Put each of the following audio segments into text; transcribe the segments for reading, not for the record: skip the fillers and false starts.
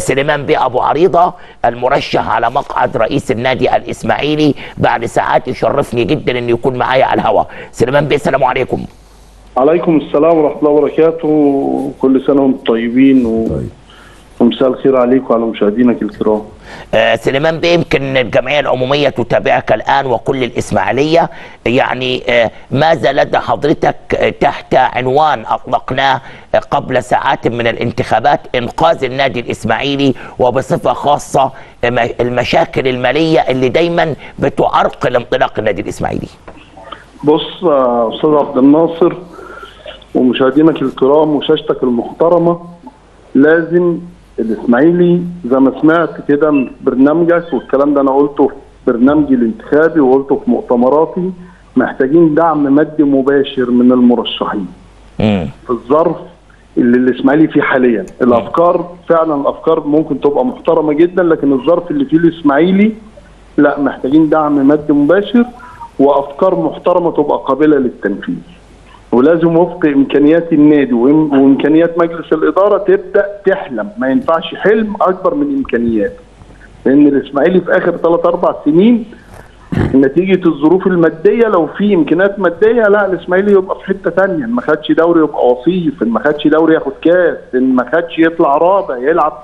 سليمان بيه ابو عريضه المرشح على مقعد رئيس النادي الاسماعيلي. بعد ساعات يشرفني جدا انه يكون معايا على الهواء. سليمان بيه السلام عليكم. عليكم السلام ورحمه الله وبركاته. كل سنه وانتم طيبين ومساء الخير عليكم وعلى مشاهدينك الكرام. سليمان بيه، يمكن الجمعيه العموميه تتابعك الان وكل الاسماعيليه، يعني ماذا لدى حضرتك تحت عنوان اطلقناه قبل ساعات من الانتخابات، انقاذ النادي الاسماعيلي وبصفه خاصه المشاكل الماليه اللي دايما بتعرقل انطلاق النادي الاسماعيلي؟ بص يا استاذ عبد الناصر ومشاهدينك الكرام وشاشتك المحترمه، لازم الاسماعيلي زي ما سمعت كده من برنامجك، والكلام ده انا قلته في برنامجي الانتخابي وقلته في مؤتمراتي، محتاجين دعم مادي مباشر من المرشحين في الظرف اللي الاسماعيلي فيه حاليا. الافكار فعلا الافكار ممكن تبقى محترمه جدا، لكن الظرف اللي فيه الاسماعيلي لا، محتاجين دعم مادي مباشر وافكار محترمه تبقى قابله للتنفيذ، ولازم وفق امكانيات النادي وامكانيات مجلس الاداره تبدا تحلم. ما ينفعش حلم اكبر من امكانياته، لان الاسماعيلي في اخر 3-4 سنين نتيجه الظروف الماديه، لو في امكانيات ماديه لا، الاسماعيلي يبقى في حته ثانيه. ما خدش دوري يبقى وصيف، ما خدش دوري ياخد كاس، ما خدش يطلع رابع يلعب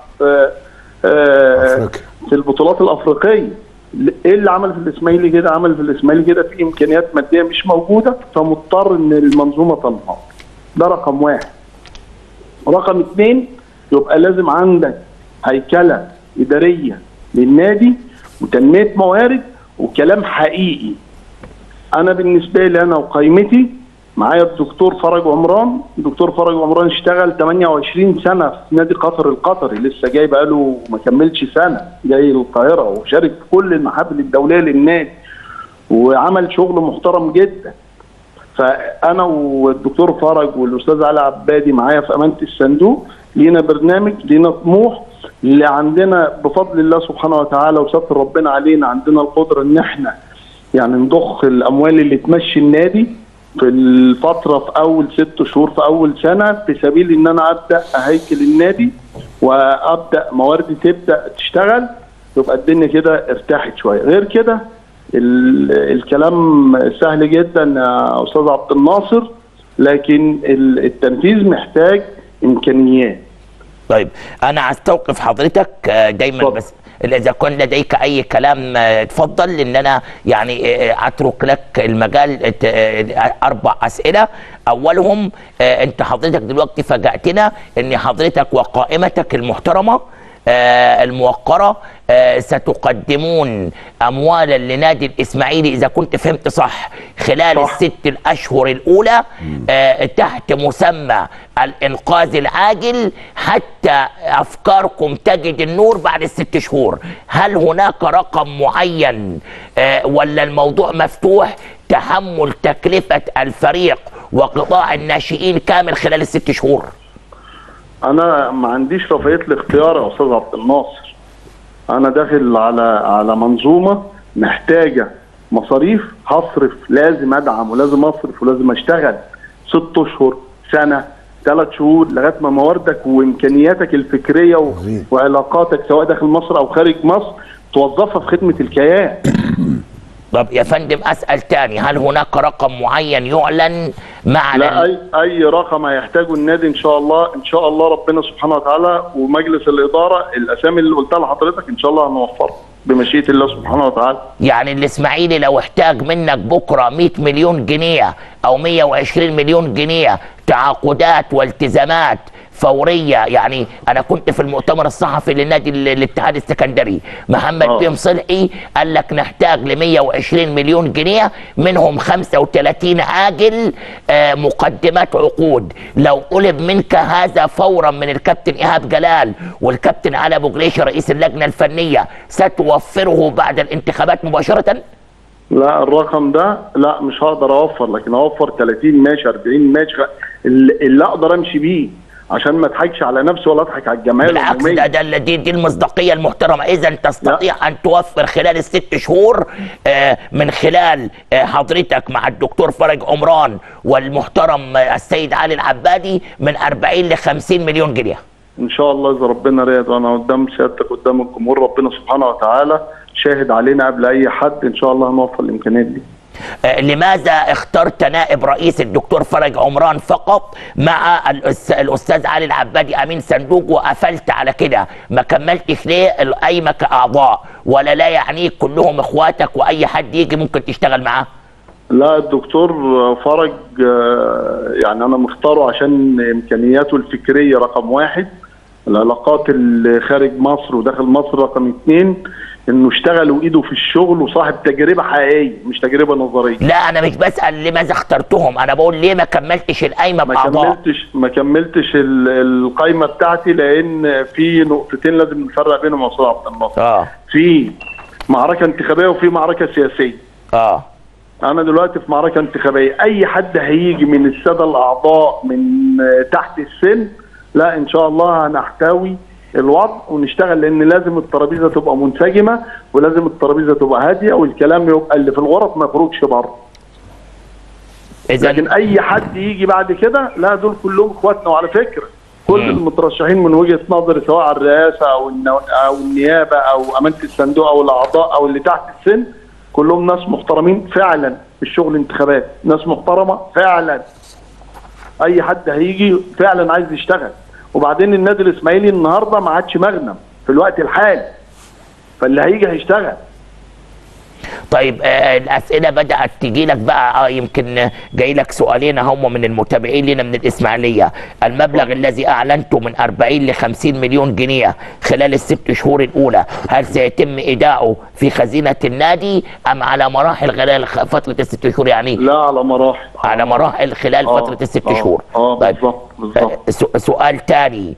في البطولات الافريقيه. ايه اللي عمل في الاسماعيلي كده؟ عمل في الاسماعيلي كده في امكانيات ماديه مش موجوده، فمضطر ان المنظومه تنهار. ده رقم واحد. رقم اثنين، يبقى لازم عندك هيكله اداريه للنادي وتنميه موارد وكلام حقيقي. انا بالنسبه لي انا وقائمتي معايا الدكتور فرج عمران. الدكتور فرج عمران اشتغل 28 سنه في نادي قطر القطري، لسه جاي بقاله ما كملش سنه جاي القاهره، وشارك في كل المحافل الدوليه للنادي وعمل شغل محترم جدا. فانا والدكتور فرج والاستاذ علي عبادي معايا في امانه الصندوق، لينا برنامج، لينا طموح، اللي عندنا بفضل الله سبحانه وتعالى وستر ربنا علينا عندنا القدره ان احنا يعني نضخ الاموال اللي تمشي النادي في الفترة في أول 6 شهور في أول سنة، في سبيل إن أنا أبدأ أهيكل النادي وأبدأ مواردي تبدأ تشتغل، يبقى الدنيا كده ارتاحت شوية. غير كده الكلام سهل جدا يا أستاذ عبد الناصر، لكن التنفيذ محتاج إمكانيات. طيب أنا هستوقف حضرتك دايما فضل. بس إذا كان لديك أي كلام اتفضل، لأن أنا يعني أترك لك المجال. 4 أسئلة. أولهم أنت حضرتك دلوقتي فاجأتنا أن حضرتك وقائمتك المحترمة الموقرة ستقدمون أموالا لنادي الإسماعيلي، إذا كنت فهمت صح، خلال ال6 الأشهر الأولى تحت مسمى الإنقاذ العاجل، حتى أفكاركم تجد النور بعد ال6 شهور. هل هناك رقم معين ولا الموضوع مفتوح تحمل تكلفة الفريق وقطاع الناشئين كامل خلال ال6 شهور؟ أنا ما عنديش رفاهية الاختيار يا أستاذ عبد الناصر. أنا داخل على منظومة محتاجة مصاريف، هصرف، لازم أدعم ولازم أصرف ولازم أشتغل 6 أشهر، سنة، 3 شهور، لغاية ما مواردك وإمكانياتك الفكرية وعلاقاتك سواء داخل مصر أو خارج مصر توظفها في خدمة الكيان. طب يا فندم أسأل تاني، هل هناك رقم معين يعلن مع لا أي رقم هيحتاجه النادي إن شاء الله، إن شاء الله ربنا سبحانه وتعالى ومجلس الإدارة، الأسامي اللي قلتها لحضرتك إن شاء الله هنوفرها بمشيئة الله سبحانه وتعالى. يعني الإسماعيلي لو احتاج منك بكرة 100 مليون جنيه أو 120 مليون جنيه تعاقدات والتزامات فوريه، يعني انا كنت في المؤتمر الصحفي لنادي الاتحاد السكندري، محمد بيم صلحي قال لك نحتاج ل 120 مليون جنيه، منهم 35 عاجل مقدمات عقود. لو طلب منك هذا فورا من الكابتن ايهاب جلال والكابتن علي ابو جريشه رئيس اللجنه الفنيه، ستوفره بعد الانتخابات مباشره؟ لا الرقم ده لا مش هقدر اوفر، لكن اوفر 30 ماشي 40 ماشي اللي اقدر امشي بيه، عشان ما اضحكش على نفسي ولا اضحك على الجماهير. بالعكس دي المصداقيه المحترمه. اذا تستطيع لا. ان توفر خلال ال6 شهور من خلال حضرتك مع الدكتور فرج عمران والمحترم السيد علي العبادي من 40 ل 50 مليون جنيه. ان شاء الله اذا ربنا راد، وانا قدام سيادتك قدام الجمهور، ربنا سبحانه وتعالى شاهد علينا قبل اي حد، ان شاء الله هنوفر الامكانيات دي. لماذا اخترت نائب رئيس الدكتور فرج عمران فقط مع الاستاذ علي العبادي امين صندوق وقفلت على كده؟ ما كملتش ليه القايمه كاعضاء؟ ولا لا يعنيك كلهم اخواتك واي حد يجي ممكن تشتغل معاه؟ لا، الدكتور فرج يعني انا مختاره عشان امكانياته الفكريه رقم 1، العلاقات اللي خارج مصر وداخل مصر رقم 2، انه اشتغل وايده في الشغل وصاحب تجربه حقيقيه مش تجربه نظريه. لا انا مش بسال لماذا اخترتهم، انا بقول ليه ما كملتش القايمه باعضاء؟ ما كملتش القايمه بتاعتي، لان في نقطتين لازم نفرق بينهم يا استاذ عبد الناصر. في معركه انتخابيه وفي معركه سياسيه. انا دلوقتي في معركه انتخابيه، اي حد هيجي من الساده الاعضاء من تحت السن، لا ان شاء الله هنحتوي الوضع ونشتغل، لان لازم الترابيزه تبقى منسجمه ولازم الترابيزه تبقى هاديه والكلام يبقى اللي في الغرف ما يخرجش بره. لكن اي حد يجي بعد كده، لا دول كلهم اخواتنا. وعلى فكره كل المترشحين من وجهه نظري سواء على الرئاسه او النيابه او امانه الصندوق او الاعضاء او اللي تحت السن، كلهم ناس محترمين فعلا في الشغل انتخابات، ناس محترمه فعلا. اي حد هيجي فعلا عايز يشتغل. وبعدين النادي الاسماعيلي النهارده ما عادش مغنم في الوقت الحالي، فاللي هيجي هيشتغل. طيب الاسئله بدات تجي لك بقى، يمكن جاي لك سؤالين هم من المتابعين لنا من الاسماعيليه. المبلغ الذي اعلنته من 40 ل 50 مليون جنيه خلال ال6 شهور الاولى، هل سيتم ايداعه في خزينه النادي ام على مراحل خلال فتره ال6 شهور؟ يعني لا، على مراحل. على مراحل خلال فتره ال6 شهور. طيب بالظبط. سؤال ثاني،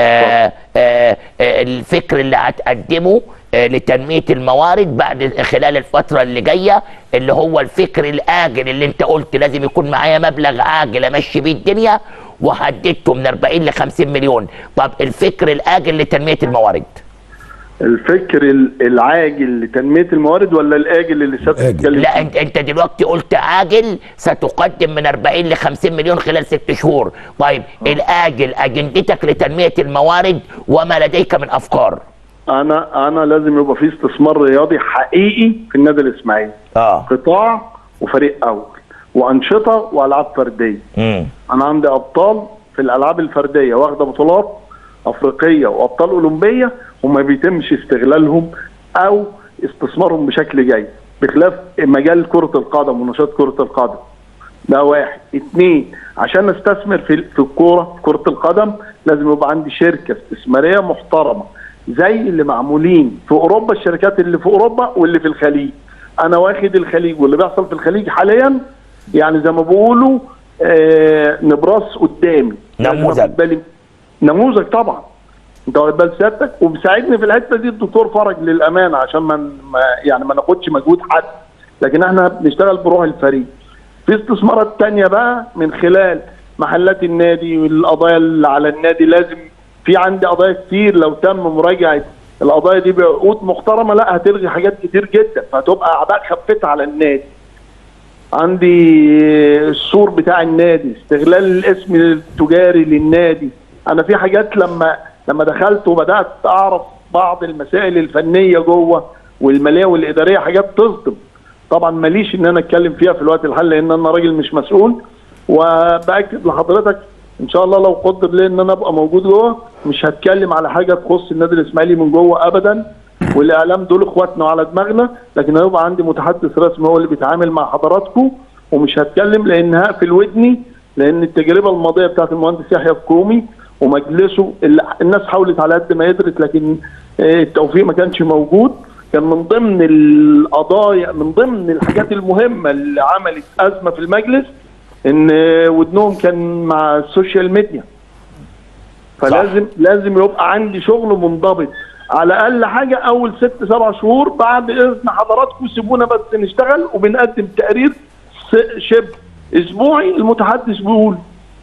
الفكر اللي هتقدمه لتنمية الموارد بعد خلال الفترة اللي جاية، اللي هو الفكر الآجل اللي انت قلت لازم يكون معايا مبلغ آجل امشي بيه الدنيا، وحددته من 40 ل 50 مليون. طب الفكر الآجل لتنمية الموارد؟ الفكر العاجل لتنمية الموارد ولا الآجل اللي ستتكلم؟ لا انت دلوقتي قلت عاجل ستقدم من 40 ل 50 مليون خلال 6 شهور. طيب الآجل أجندتك لتنمية الموارد وما لديك من أفكار؟ انا لازم يبقى في استثمار رياضي حقيقي في النادي الاسماعيلي. قطاع وفريق اول وانشطه والعاب فرديه. انا عندي ابطال في الالعاب الفرديه واخده بطولات افريقيه وابطال اولمبيه، وما بيتمش استغلالهم او استثمارهم بشكل جيد، بخلاف مجال كره القدم ونشاط كره القدم. ده 1. 2، عشان استثمر في الكوره، كره القدم، لازم يبقى عندي شركه استثماريه محترمه زي اللي معمولين في اوروبا، الشركات اللي في اوروبا واللي في الخليج. انا واخد الخليج واللي بيحصل في الخليج حاليا، يعني زي ما بيقولوا نبراس قدامي. نموذج طبعا. انت واخد بال سيادتك، وبيساعدني في الحته دي الدكتور فرج للامانه، عشان ما ناخدش مجهود حد، لكن احنا بنشتغل بروح الفريق. في استثمارات ثانيه بقى من خلال محلات النادي والقضايا اللي على النادي. لازم في عندي قضايا كتير، لو تم مراجعه القضايا دي بعقود محترمه لا هتلغي حاجات كتير جدا، فهتبقى اعباء خفيفه على النادي. عندي السور بتاع النادي، استغلال الاسم التجاري للنادي. انا في حاجات لما دخلت وبدات اعرف بعض المسائل الفنيه جوه والماليه والاداريه، حاجات تصدم. طبعا ماليش ان انا اتكلم فيها في الوقت الحالي لان انا راجل مش مسؤول، وباكد لحضرتك ان شاء الله لو قدر لي ان انا ابقى موجود جوه مش هتكلم على حاجه تخص النادي الاسماعيلي من جوه ابدا، والاعلام دول اخواتنا على دماغنا، لكن هيبقى عندي متحدث رسمي هو اللي بيتعامل مع حضراتكم، ومش هتكلم لان هقفل ودني، لان التجربه الماضيه بتاعت المهندس يحيى الكومي ومجلسه الناس حاولت على قد ما قدرت، لكن التوفيق ما كانش موجود. كان من ضمن القضايا، من ضمن الحاجات المهمه اللي عملت ازمه في المجلس، ان ودنهم كان مع السوشيال ميديا. فلازم يبقى عندي شغل منضبط على اقل حاجه اول 6-7 شهور. بعد اذن حضراتكم سيبونا بس نشتغل، وبنقدم تقرير شبه اسبوعي المتحدث بيقول.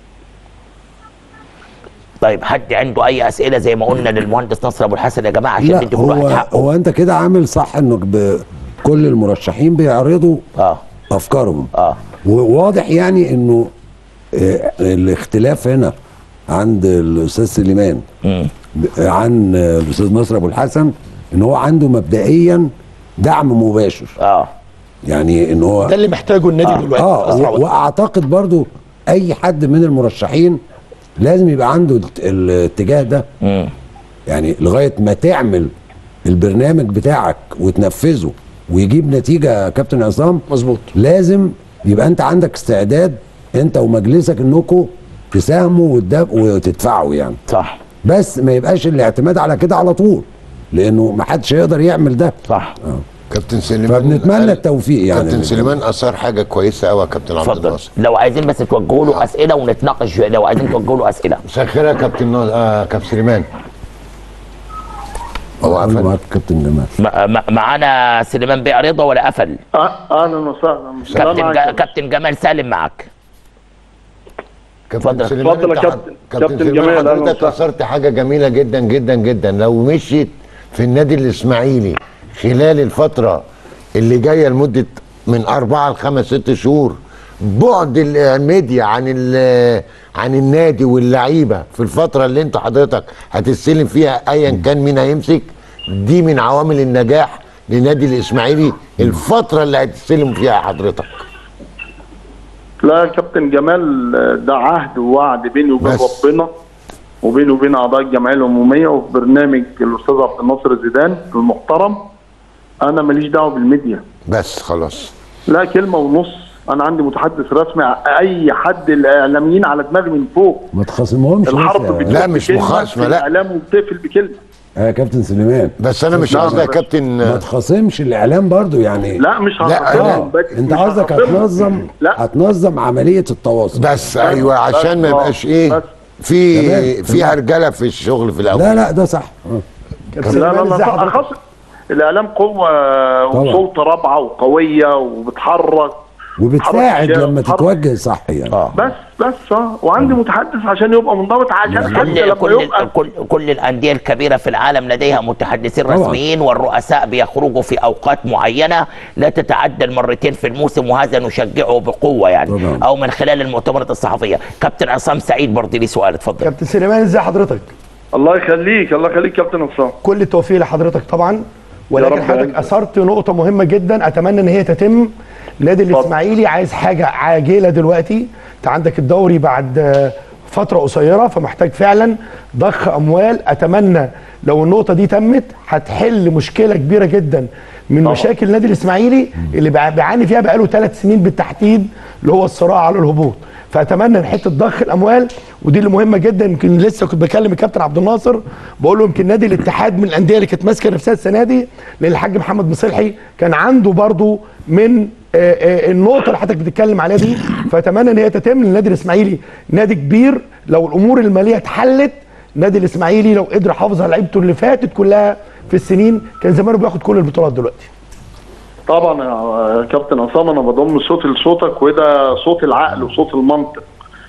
طيب حد عنده اي اسئله زي ما قلنا للمهندس نصر ابو الحسن يا جماعه عشان ندي كل واحد حقه؟ هو انت كده عامل صح انك كل المرشحين بيعرضوا افكارهم. وواضح يعني انه الاختلاف هنا عند الاستاذ سليمان عن الاستاذ نصر ابو الحسن ان هو عنده مبدئيا دعم مباشر. يعني ان هو ده اللي محتاجه النادي دلوقتي. واعتقد برضو اي حد من المرشحين لازم يبقى عنده الاتجاه ده. يعني لغايه ما تعمل البرنامج بتاعك وتنفذه ويجيب نتيجه يا كابتن عصام، مظبوط، لازم يبقى انت عندك استعداد انت ومجلسك انكم تساهموا وتدفعوا يعني. صح. بس ما يبقاش الاعتماد على كده على طول، لانه ما حدش هيقدر يعمل ده. صح. كابتن سليمان فبنتمنى التوفيق يعني. كابتن سليمان اثار حاجه كويسه قوي يا كابتن عبد الناصر. لو عايزين بس توجهوا له اسئله ونتناقش، لو عايزين توجهوا له اسئله. مساء الخير يا كابتن كابتن سليمان. هو قفل معاك كابتن جمال. معانا سليمان بيه رضا ولا قفل؟ اهلا وسهلا. كابتن جمال سالم معاك. كابتن سليمان، اتفضل يا كابتن جمال. حضرتك اثرت حاجه جميله جدا جدا جدا. لو مشيت في النادي الاسماعيلي خلال الفتره اللي جايه لمده من 4 ل5 6 شهور، بعد الميديا عن النادي واللعيبه في الفتره اللي انت حضرتك هتستلم فيها ايا كان مين هيمسك، دي من عوامل النجاح لنادي الاسماعيلي الفتره اللي هتستلم فيها حضرتك. لا يا كابتن جمال، ده عهد ووعد بيني وبين ربنا وبيني وبين اعضاء الجمعيه العموميه وفي برنامج الاستاذ عبد الناصر زيدان المحترم. انا ماليش دعوه بالميديا بس خلاص. لا كلمه ونص. انا عندي متحدث رسمي. اي حد الاعلاميين على دماغي من فوق. ما تخاصمهمش. الحرب لا مش مخاصمه. لا الاعلام وبتقفل بكلمه. يا كابتن سليمان، بس انا مش قصدي يا كابتن ما تخاصمش الاعلام برضو يعني. لا مش هخاصمهم. انت قصدك هتنظم عمليه التواصل بس. ايوه عشان ما يبقاش ايه في هرجله في الشغل في الاول. لا ده صح. لا الاعلام قوه وسلطه رابعه وقويه وبتحرك وبتساعد لما تتوجه صح يعني. بس وعندي متحدث عشان يبقى منضبط، عشان حتى لما يبقى كل الانديه الكبيره في العالم لديها متحدثين رسميين، والرؤساء بيخرجوا في اوقات معينه لا تتعدى مرتين في الموسم، وهذا نشجعه بقوه يعني. او من خلال المؤتمرات الصحفيه. كابتن عصام سعيد برضه ليه سؤال، اتفضل. كابتن سليمان ازي حضرتك؟ الله يخليك. الله يخليك كابتن عصام. كل التوفيق لحضرتك طبعا، ولكن حضرتك اثرت نقطه مهمه جدا اتمنى ان هي تتم. النادي الاسماعيلي عايز حاجه عاجله دلوقتي. انت عندك الدوري بعد فتره قصيره، فمحتاج فعلا ضخ اموال. اتمنى لو النقطه دي تمت هتحل مشكله كبيره جدا من مشاكل النادي الاسماعيلي اللي بيعاني فيها بقاله 3 سنين بالتحديد، اللي هو الصراع على الهبوط. فاتمنى ان حته ضخ الاموال، ودي اللي مهمه جدا. يمكن لسه كنت بكلم الكابتن عبد الناصر بقول له يمكن نادي الاتحاد من الانديه اللي كانت ماسكه نفسها السنه دي، لان الحاج محمد مصلحي كان عنده برضو من النقطه اللي حضرتك بتتكلم عليها دي. فاتمنى ان هي تتم. النادي الاسماعيلي نادي كبير، لو الامور الماليه اتحلت النادي الاسماعيلي لو قدر يحافظ على لعيبته اللي فاتت كلها في السنين كان زمانه بياخد كل البطولات دلوقتي. طبعا يا كابتن عصام، انا بضم صوتي لصوتك، وده صوت العقل وصوت المنطق.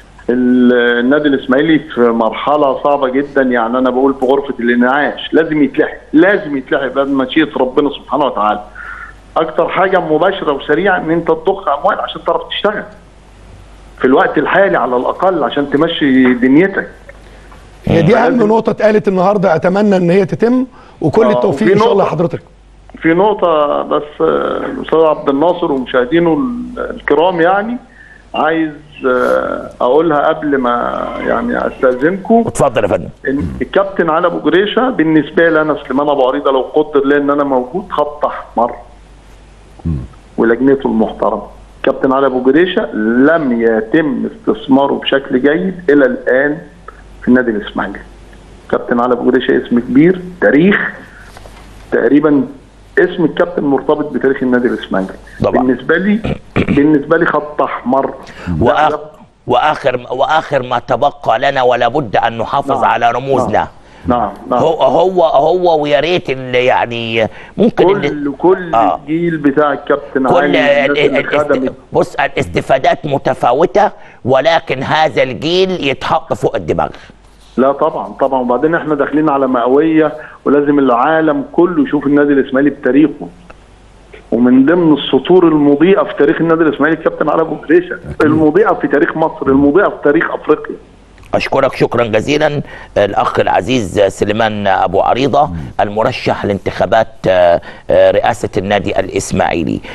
النادي الاسماعيلي في مرحله صعبه جدا يعني. انا بقول في غرفه الانعاش لازم يتلحق بعد مشيئه ربنا سبحانه وتعالى. اكتر حاجه مباشره وسريعه ان انت تضخ اموال عشان تعرف تشتغل في الوقت الحالي على الاقل عشان تمشي دنيتك. هي دي اهم نقطه اتقالت النهارده، اتمنى ان هي تتم وكل التوفيق ان شاء الله لحضرتك. في نقطه بس الاستاذ عبد الناصر ومشاهدينه الكرام يعني عايز اقولها قبل ما يعني استاذنكم. اتفضل يا فندم. الكابتن علي ابو جريشه بالنسبه لي انا سليمان ابو عريضه لو قدر لي ان انا موجود خط احمر ولجنته المحترمه. كابتن علي ابو جريشه لم يتم استثماره بشكل جيد الى الان في النادي الاسماعيلي. كابتن علي ابو جريشه اسم كبير، تاريخ، تقريبا اسم الكابتن مرتبط بتاريخ النادي الاسماعيلي. بالنسبه لي خط احمر. واخر ما تبقى لنا ولا بد ان نحافظ على رموزنا. نعم. هو ويا ريت يعني ممكن كل الجيل بتاع الكابتن علي بص الاستفادات متفاوته، ولكن هذا الجيل يتحط فوق الدماغ. لا طبعا وبعدين احنا داخلين على مئويه ولازم العالم كله يشوف النادي الاسماعيلي بتاريخه. ومن ضمن السطور المضيئه في تاريخ النادي الاسماعيلي الكابتن علي ابو جريشه، المضيئه في تاريخ مصر، المضيئه في تاريخ افريقيا. أشكرك شكرا جزيلا الأخ العزيز سليمان أبو عريضة المرشح لانتخابات رئاسة النادي الإسماعيلي.